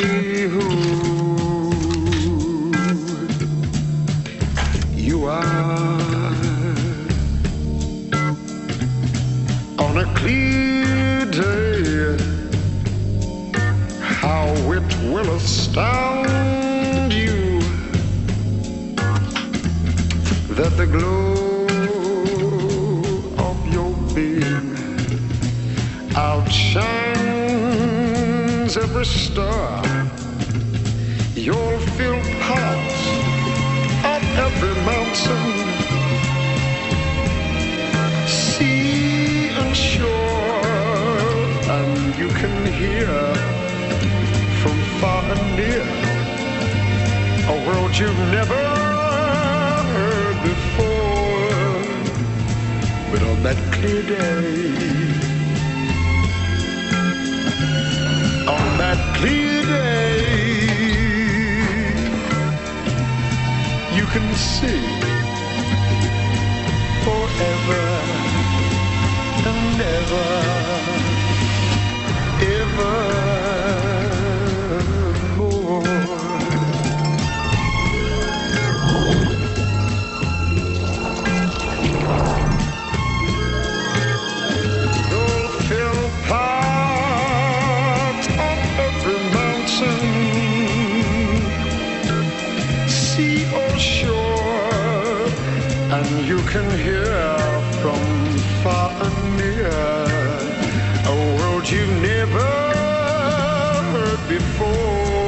who you are. On a clear day, how it will astound you that the glow of your being outshines every star. You'll feel parts of every mountain, sea and shore, and you can hear from far and near a world you've never heard before. But on that clear day, on that clear day, you can see forever and ever, evermore. You'll feel part of every mountain, sea or shore, and you can hear from far and near a world you've never heard before.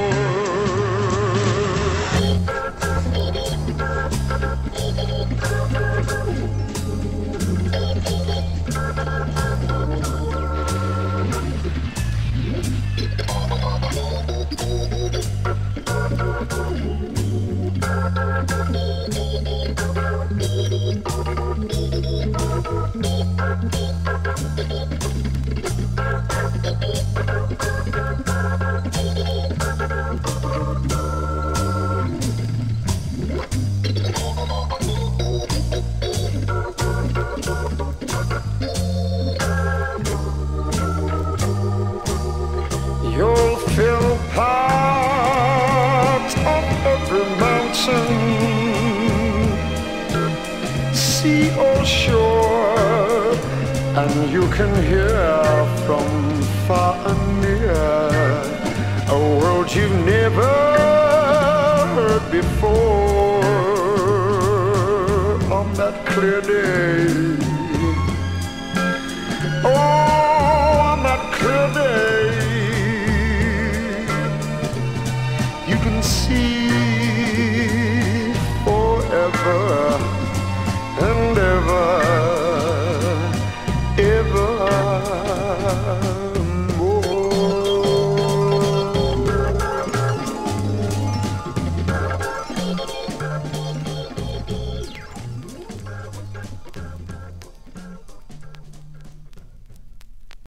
You'll feel part of every mountain, sea or shore, and you can hear from far and near a world you've never heard before. On that clear day,